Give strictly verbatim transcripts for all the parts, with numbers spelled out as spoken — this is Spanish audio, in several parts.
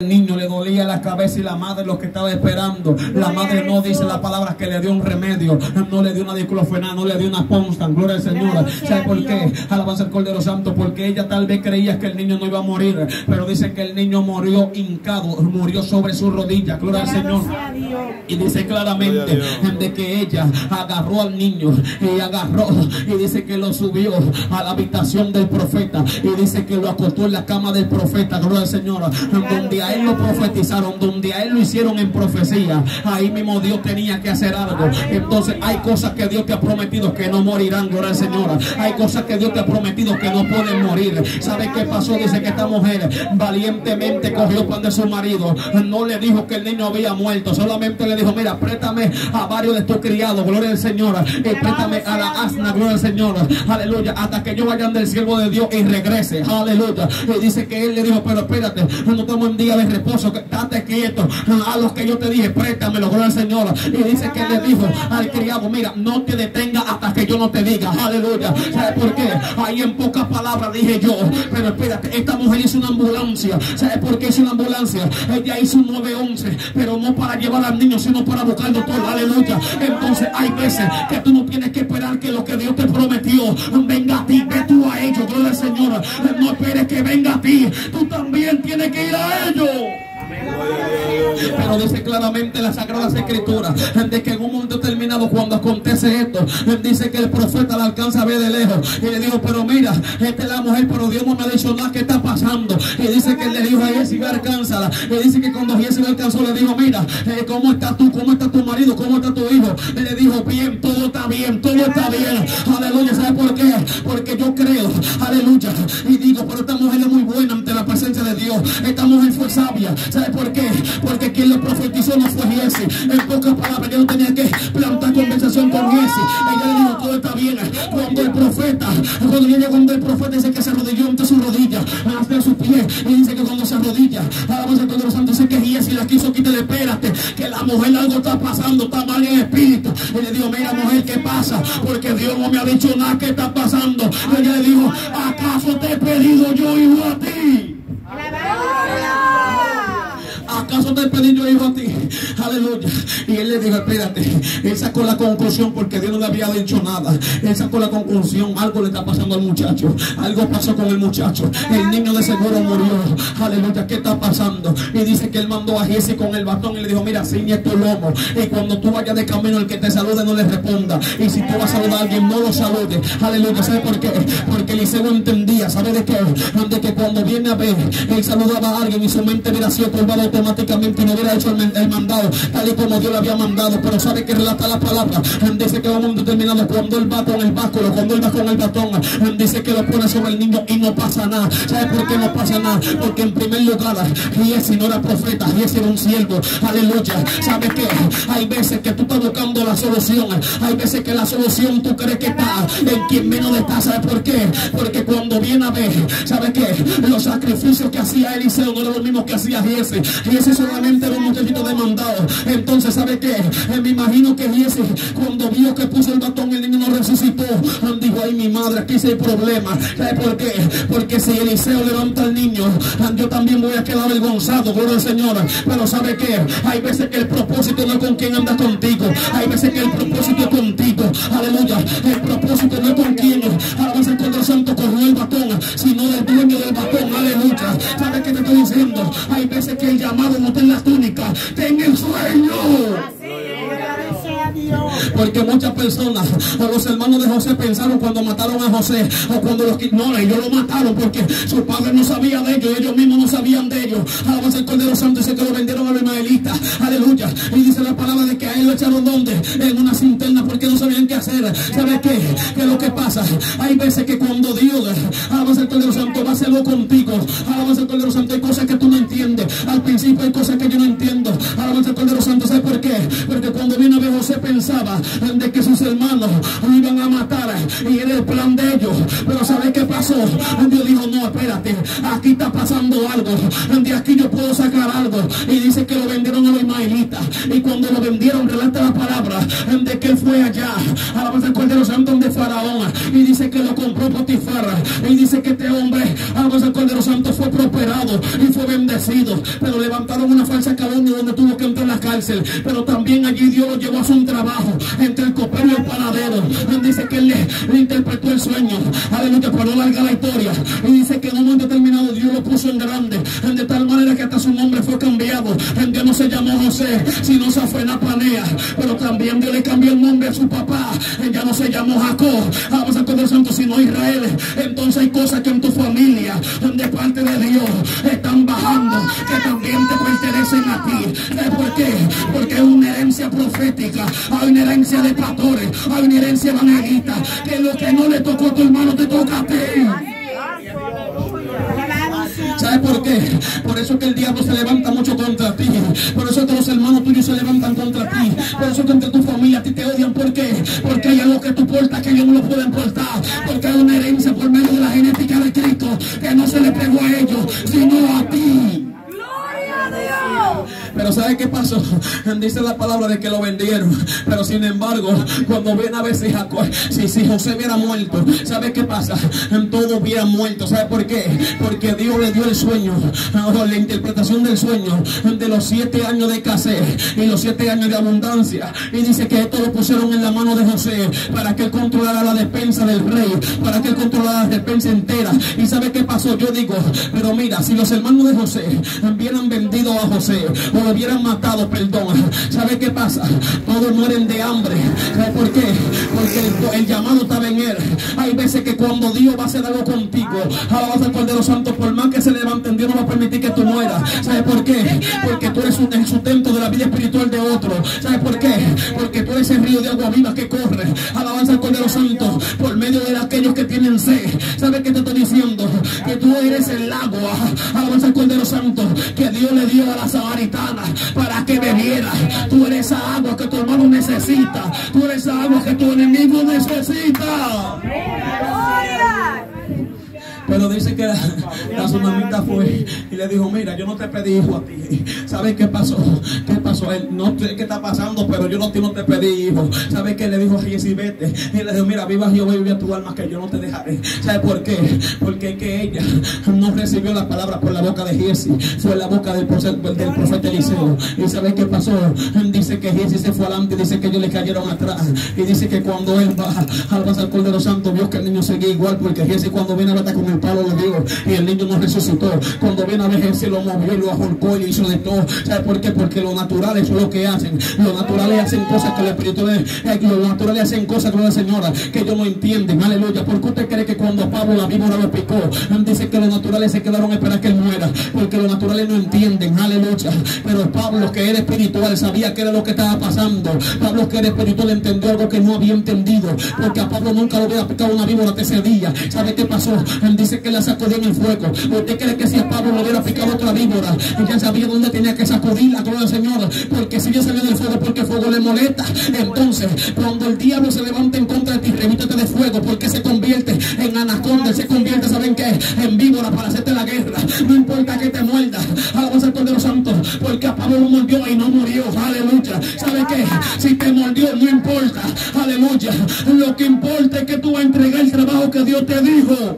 El niño le dolía la cabeza y la madre lo que estaba esperando. La madre no dice la palabra que le dio un remedio, no le dio una diclofenac, no le dio una Ponstan. Gloria al Señor. ¿Sabe por qué? Alabanza al Cordero Santo. Porque ella tal vez creía que el niño no iba a morir, pero dice que el niño murió hincado, murió sobre su rodilla. Gloria al Señor. Y dice claramente de que ella agarró al niño y agarró y dice que lo subió a la habitación del profeta y dice que lo acostó en la cama del profeta. Gloria al Señor. Donde a él lo profetizaron, donde a él lo hicieron en profecía, ahí mismo Dios tenía que hacer algo. Entonces hay cosas que Dios te ha prometido que no morirán. Gloria al Señor. Hay cosas que Dios te ha prometido que no pueden morir. ¿Sabe qué pasó? Dice que esta mujer valientemente cogió pan de su marido. No le dijo que el niño había muerto, solamente le dijo: mira, préstame a varios de tus criados, gloria al Señor, y préstame a la asna, gloria al Señor, aleluya, hasta que yo vayan del siervo de Dios y regrese, aleluya. Y dice que él le dijo: pero espérate, no estamos en día de reposo, estate quieto, a los que yo te dije, préstamelo, gloria al Señor. Y dice que él le dijo al criado: mira, no te detenga hasta que yo no te diga, aleluya. ¿Sabe por qué? Ahí en pocas palabras dije yo, pero espérate, esta mujer hizo una ambulancia. ¿Sabe por qué hizo una ambulancia? Ella hizo un nueve once, pero no para llevar al niño, sino para buscar al doctor, aleluya. Entonces hay veces que tú no tienes que esperar que lo que Dios te prometió venga a ti, ve tú a ellos, gloria al Señor. No esperes que venga a ti, tú también tienes que ir a ellos. Pero dice claramente la Sagrada Escritura de que en un momento determinado, cuando acontece esto, dice que el profeta la alcanza a ver de lejos y le dijo: pero mira, esta es la mujer, pero Dios no me ha dicho nada, ¿qué está pasando? Y dice que él le dijo a Jessica: alcánzala. Y dice que cuando Jessica alcanzó, le dijo: mira, eh, ¿cómo estás tú? ¿Cómo está tu marido? ¿Cómo está tu hijo? Y le dijo: bien, todo está bien, todo está bien, aleluya. ¿Sabe por qué? Porque yo creo, aleluya, y digo: pero esta mujer es muy buena ante la presencia de Dios, esta mujer fue sabia. ¿Sabe por qué? Porque quien lo profetizó no fue Jesse. En pocas palabras, yo no tenía que plantar conversación con Jesse. Ella le dijo: todo está bien. Cuando el profeta, cuando ella cuando el profeta dice que se arrodilló ante su rodilla, hasta su pie, y dice que cuando se arrodilla, alabanza al Cordero Santo, dice que Jesse la quiso quitar. Espérate, que la mujer algo está pasando, está mal en espíritu. Y le dijo: mira, mujer, ¿qué pasa? Porque Dios no me ha dicho nada, ¿qué está pasando? Y ella le dijo: ¿acaso te he pedido yo hijo a ti? ¿Acaso te pedí yo hijo a ti? Aleluya. Y él le dijo: espérate. Él sacó la conclusión, porque Dios no le había dicho nada. Él sacó la conclusión: algo le está pasando al muchacho, algo pasó con el muchacho, el niño de seguro murió, aleluya. ¿Qué está pasando? Y dice que él mandó a Jesse con el bastón y le dijo: mira, ciñe tu lomo, y cuando tú vayas de camino, el que te salude no le responda, y si tú vas a saludar a alguien, no lo salude, aleluya. ¿Sabe por qué? Porque Eliseo entendía, ¿sabe de qué? De que cuando viene a ver, él saludaba a alguien y su mente hubiera sido turbada automáticamente y no hubiera hecho el, el mandado tal y como Dios le había mandado. Pero sabe que relata la palabra, dice que va a un determinado, cuando él va con el báculo, cuando él va con el batón, dice que lo pone sobre el niño y no pasa nada. ¿Sabe por qué no pasa nada? Porque en primer lugar, Jesse no era profeta, Jesse era un siervo, aleluya. ¿Sabe qué? Hay veces que tú estás buscando la solución, hay veces que la solución tú crees que está en quien menos está. ¿Sabe por qué? Porque cuando viene a ver, ¿sabe qué? Los sacrificios que hacía Eliseo no eran los mismos que hacía Jesse. Jesse solamente era un muchachito demandado. Entonces, ¿sabe qué? Eh, me imagino que Jesse, cuando vio que puso el batón, el niño no resucitó, dijo: ay, mi madre, aquí sí hay problema. ¿Sabe por qué? Porque si Eliseo levanta al niño, yo también voy a quedar avergonzado, gloria al Señor. Pero ¿sabe qué? Hay veces que el propósito no es con quien anda contigo, hay veces que el propósito es contigo, aleluya. El propósito no es con quien, alabanza al Cordero Santo, cogió el batón, sino del dueño del batón, aleluya. ¿Sabe qué te estoy diciendo? Hay veces que el llamado no está en la túnica, está en el sueño. Porque muchas personas, o los hermanos de José, pensaron cuando mataron a José, o cuando los no, ellos lo mataron porque su padre no sabía de ellos, ellos mismos no sabían de ellos. Alabanza al Cordero Santo. Dice que lo vendieron a los ismaelitas, aleluya. Y dice la palabra de que a él lo echaron donde, en una cinterna, porque no sabían qué hacer. ¿Sabe qué? ¿Qué es lo que pasa? Hay veces que cuando Dios, alabanza al Cordero Santo, va a hacerlo contigo, alabanza al Cordero Santo, hay cosas que tú no entiendes. Al principio hay cosas que yo no entiendo, alabanza al Cordero Santo. ¿Sabe por qué? Porque cuando viene a ver, José pensaba de que sus hermanos lo iban a matar y era el plan de ellos. Pero ¿sabe qué pasó? Dios dijo: no, espérate, aquí está pasando algo, de aquí yo puedo sacar algo. Y dice que lo vendieron a los ismaelitas, y cuando lo vendieron, relata la palabra de que él fue allá a la alabanza al Cordero Santo de Faraón, y dice que lo compró Potifar, y dice que este hombre, alabanza al Cordero Santo, fue prosperado y fue bendecido, pero levantaron una falsa calumnia donde tuvo que entrar en la cárcel, pero también allí Dios lo llevó a su trabajo entre el copero y el panadero. Dice que él le, le interpretó el sueño, aleluya, para no largar la historia, y dice que en un momento determinado Dios lo puso en grande, de tal manera que hasta su nombre fue cambiado. En Dios no se llamó José, sino Zafenat-Panea, pero también Dios le cambió el nombre a su papá. En ya no se llamó Jacob, vamos a Cordero Santo, sino Israel. Entonces hay cosas que en tu familia, de parte de Dios, están bajando, que también te pertenecen a ti. ¿Sabes por qué? Porque es una herencia profética, hay una herencia de pastores, hay una herencia evangelista, que lo que no le tocó a tu hermano te toca a ti. ¿Sabes por qué? Por eso que el diablo se levanta mucho contra ti. Por eso que los hermanos tuyos se levantan contra ti. Por eso que entre tu familia a ti te odian. ¿Por qué? Porque hay algo que tú portas que ellos no lo pueden portar. Porque hay una herencia por medio de la genética de Cristo que no se le pegó a ellos, sino a ti. Pero ¿sabe qué pasó? Dice la palabra de que lo vendieron. Pero sin embargo, cuando ven a ver si, Jacob, si, si José hubiera muerto, ¿sabe qué pasa? Todos hubieran muerto. ¿Sabe por qué? Porque Dios le dio el sueño, la interpretación del sueño de los siete años de escasez y los siete años de abundancia. Y dice que esto lo pusieron en la mano de José para que él controlara la despensa del rey, para que él controlara la despensa entera. ¿Y sabe qué pasó? Yo digo, pero mira, si los hermanos de José hubieran vendido a José o lo hubieran matado, perdón, ¿sabe qué pasa? Todos mueren de hambre. ¿Sabe por qué? Porque el, el llamado estaba en él. Hay veces que cuando Dios va a hacer algo contigo, alabanza al Cordero Santo, por más que se levanten, Dios no va a permitir que tú mueras. ¿Sabe por qué? Porque tú eres un, el sustento de la vida espiritual de otro. ¿Sabe por qué? Porque tú eres el río de agua viva que corre, alabanza al Cordero Santo, por medio de aquellos que tienen sed. ¿Sabe qué te estoy diciendo? Que tú eres el agua, alabanza al Cordero Santo, que Dios le dio a la samaritana para que bebiera. Tú eres esa agua que tu hermano necesita. Tú eres esa agua que tu enemigo necesita. Pero dice que la, la tsunamita fue y le dijo, mira, yo no te pedí hijo a ti. ¿Sabes qué pasó? ¿Qué pasó? Él, no sé qué está pasando, pero yo no, no te pedí hijo. ¿Sabes qué? Le dijo a Giesi, vete. Y le dijo, mira, viva Jehová y viva tu alma, que yo no te dejaré. ¿Sabes por qué? Porque que ella no recibió la palabra por la boca de Giesi, fue la boca del, del profeta Eliseo. ¿Y sabes qué pasó? Dice que Giesi se fue adelante, dice que ellos le cayeron atrás. Y dice que cuando él va al pasar al Cordero Santo, vio que el niño seguía igual, porque Giesi cuando viene a ver con el palo le dio y el niño no resucitó. Cuando viene a ver, se lo movió y lo ajolcó y hizo de todo. ¿Sabe por qué? Porque los naturales son lo que hacen. Los naturales hacen cosas que los espirituales, eh, los naturales hacen cosas con la señora que ellos no entienden. Aleluya. ¿Por qué usted cree que cuando Pablo la víbora lo picó, dice que los naturales se quedaron a esperar que él muera? Porque los naturales no entienden. Aleluya. Pero Pablo, que era espiritual, sabía que era lo que estaba pasando. Pablo, que era espiritual, entendió algo que no había entendido, porque a Pablo nunca lo hubiera picado una víbora ese día. ¿Sabe qué pasó? Dice que la sacudió en el fuego. ¿Usted cree que si a Pablo le hubiera picado otra víbora, ella sabía dónde tenía que sacudirla, gloria al Señor? Porque si ella salió del fuego, porque el fuego le molesta. Entonces, cuando el diablo se levanta en contra de ti, revístete de fuego, porque se convierte en anaconda, se convierte, ¿saben qué? En víbora para hacerte la guerra. No importa que te muerda, alabanza al Cordero Santo, porque a Pablo lo mordió y no murió. Aleluya. ¿Sabe qué? Si te mordió, no importa. Aleluya. Lo que importa es que tú vas a entregar el trabajo que Dios te dijo.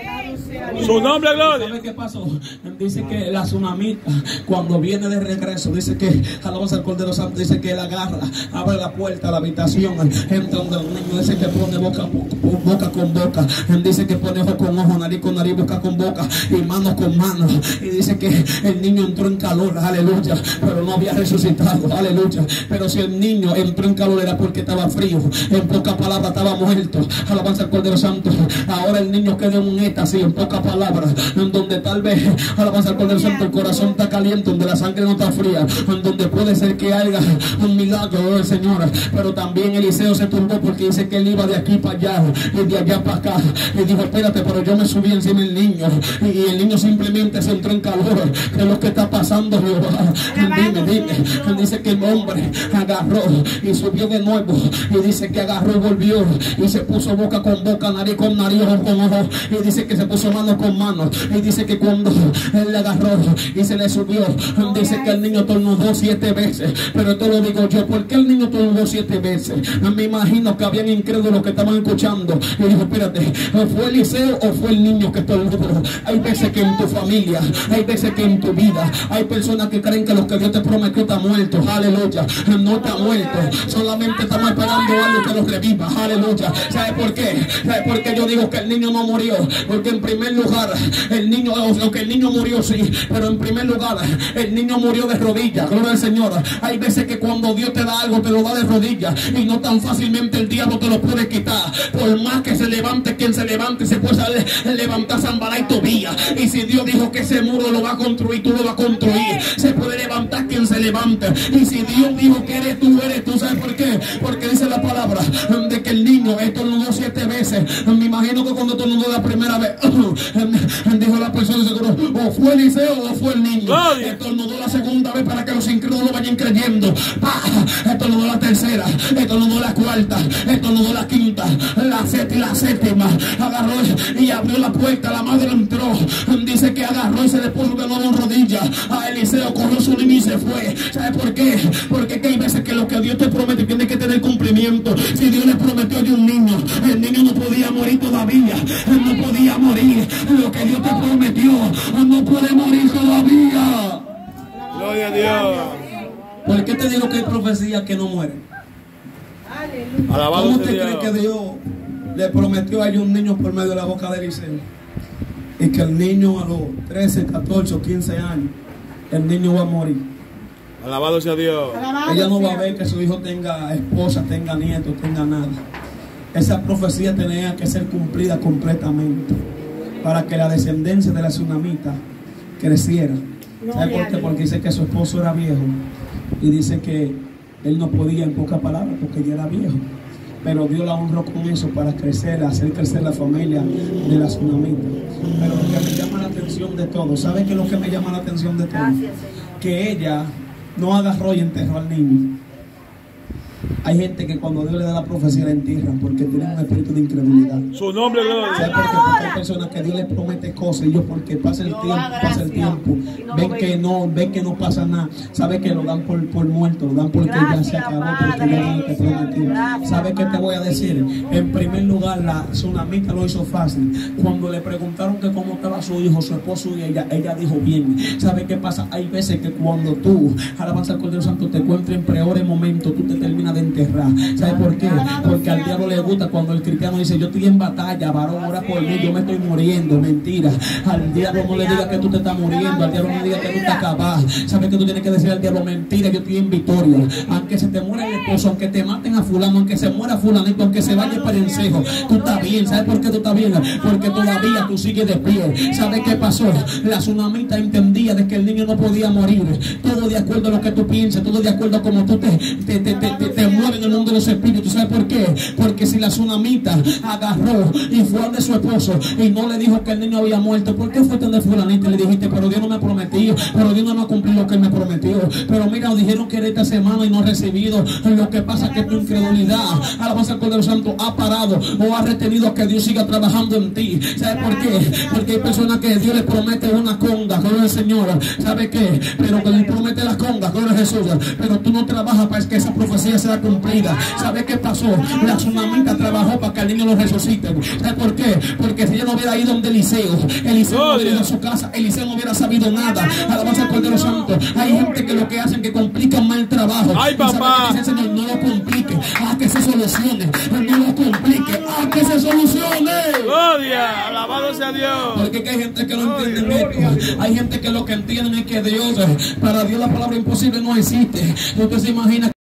Su nombre, gloria. ¿Sabe qué pasó? Dice que la tsunamita, cuando viene de regreso, dice que, alabanza al Cordero Santo, dice que él agarra, abre la puerta a la habitación, entra donde el niño, dice que pone boca, boca con boca, dice que pone ojo con ojo, nariz con nariz, boca con boca y mano con mano. Y dice que el niño entró en calor, aleluya, pero no había resucitado, aleluya. Pero si el niño entró en calor era porque estaba frío, en pocas palabras estaba muerto, alabanza al Cordero Santo. Ahora el niño queda en un éxtasis, en pocas palabras, en donde tal vez, alabanza al Cordero Santo, el corazón está caliente, donde la sangre no está fría, en donde puede ser que haya un milagro del Señor. Pero también Eliseo se turbó porque dice que él iba de aquí para allá y de allá para acá, y dijo, espérate, pero yo me subí encima del niño, y el niño simplemente se entró en calor. ¿Qué es lo que está pasando, Jehová? Dime, dime. Dice que el hombre agarró y subió de nuevo, y dice que agarró y volvió, y se puso boca con boca, nariz con nariz, ojo con ojo, y dice que se puso mano mano con mano. Y dice que cuando él le agarró y se le subió, dice que el niño tornudó siete veces. Pero esto lo digo yo, ¿por qué el niño tornudó siete veces? Me imagino que habían incrédulos que estaban escuchando y dijo, espérate, ¿fue Eliseo o fue el niño que tornudó? Hay veces que en tu familia, hay veces que en tu vida, hay personas que creen que lo que Dios te prometió está muerto. Aleluya, no está muerto, solamente estamos esperando algo que los reviva. Aleluya. ¿Sabe por qué? ¿Sabe por qué yo digo que el niño no murió? Porque en primer lugar, el niño, o que el niño murió sí, pero en primer lugar, el niño murió de rodillas. Gloria al Señor. Hay veces que cuando Dios te da algo, te lo da de rodillas, y no tan fácilmente el diablo te lo puede quitar. Por más que se levante quien se levante, se puede levantar Zambará y Tobías. Y si Dios dijo que ese muro lo va a construir, tú lo vas a construir. Se puede levantar quien se levante. Y si Dios dijo que eres tú, eres tú. ¿Sabes por qué? Porque dice la palabra de que el niño estornudó siete veces. Me imagino que cuando estornudó la primera vez, dijo la persona seguro, o fue Eliseo o fue el niño. Estornudó la segunda vez para que los incrédulos vayan creyendo. Estornudó la tercera, estornudó la cuarta, estornudó la quinta, la séptima, la séptima. Agarró y abrió la puerta, la madre entró. Dice que agarró y se le puso de nuevo en rodillas. A Eliseo cogió su niño y se fue. ¿Sabe por qué? Porque hay veces que lo que Dios te promete tiene que tener cumplimiento. Si Dios le prometió de un niño, el niño no podía morir todavía. Él no podía morir. Lo que Dios te prometió no puede morir todavía. Gloria a Dios. ¿Por qué te digo que hay profecías que no mueren? Alabado ¿Cómo sea usted Dios. cree que Dios le prometió a un niño por medio de la boca de Eliseo? Y que el niño a los trece, catorce o quince años, el niño va a morir. Alabado sea Dios. Ella no va a ver que su hijo tenga esposa, tenga nietos, tenga nada. Esa profecía tenía que ser cumplida completamente para que la descendencia de la tsunamita creciera. ¿Sabe por qué? Porque dice que su esposo era viejo y dice que él no podía, en pocas palabras, porque ya era viejo. Pero Dios la honró con eso para crecer, hacer crecer la familia de la tsunamita. Pero lo que me llama la atención de todo, ¿sabe qué es lo que me llama la atención de todo? Que ella no agarró y enterró al niño. Hay gente que cuando Dios le da la profecía la entierran porque tienen un espíritu de incredulidad. Su nombre, gloria. ¿Sabe por qué? Porque hay personas que Dios les promete cosas y ellos porque pasa el tiempo, pasa el tiempo, ven que no, ven que no pasa nada. Sabe que lo dan por, por muerto, lo dan porque ya se acabó, porque ya no te prometió. ¿Sabe qué te voy a decir? En primer lugar, la tsunamita lo hizo fácil. Cuando le preguntaron que cómo estaba su hijo, su esposo y ella, ella dijo bien. ¿Sabe qué pasa? Hay veces que cuando tú, alabanza al Cordero Santo, te encuentres en peores momentos, tú te terminas de enterrar. ¿Sabe por qué? Porque al diablo le gusta cuando el cristiano dice, yo estoy en batalla, varón, ora por mí, yo me estoy muriendo. Mentira. Al diablo no le diga que tú te estás muriendo, al diablo no le diga que tú estás acabado. ¿Sabe que tú tienes que decir al diablo? Mentira, yo estoy en victoria. Aunque se te muera el esposo, aunque te maten a fulano, aunque se muera fulanito, aunque se vaya para el encejo, tú estás bien. ¿Sabes por qué tú estás bien? Porque todavía tú sigues de pie. ¿Sabes qué pasó? La tsunamita entendía de que el niño no podía morir. Todo de acuerdo a lo que tú piensas, todo de acuerdo a cómo tú te, te, te, te, te, te mueves en el mundo de los espíritus. ¿Sabes por qué? Porque si la tsunamita agarró y fue al de su esposo y no le dijo que el niño había muerto, ¿por qué fue tan de fulanita y le dijiste, pero Dios no me ha prometido, pero Dios no me ha cumplido lo que me prometió? Pero mira, nos dijeron que era esta semana y no he recibido. Lo que pasa es que tu incredulidad, alabanza al Cordero Santo, ha parado o ha retenido que Dios siga trabajando en ti. ¿Sabes por qué? Porque hay personas que Dios les promete una conga, gloria al Señor. ¿Sabe qué? Pero que les promete la conga, gloria a Jesús. Pero tú no trabajas para que esa profecía sea cumplida. ¿Sabe qué pasó? La tsunamita trabajó para que el niño lo resucite. ¿Sabe por qué? Porque si ella no hubiera ido donde Eliseo, Eliseo no hubiera ido a su casa, Eliseo no hubiera sabido nada. Alabanza al Cordero Santo. Hay gente que lo que hacen que complican más el trabajo. Ay, papá. Dice el Señor, no lo complique, haz que se solucione. No lo complique, haz que se solucione. Gloria. Alabado sea Dios. Porque hay gente que no entiende esto. Hay gente que lo que entienden es que Dios, para Dios la palabra imposible no existe. Usted se imagina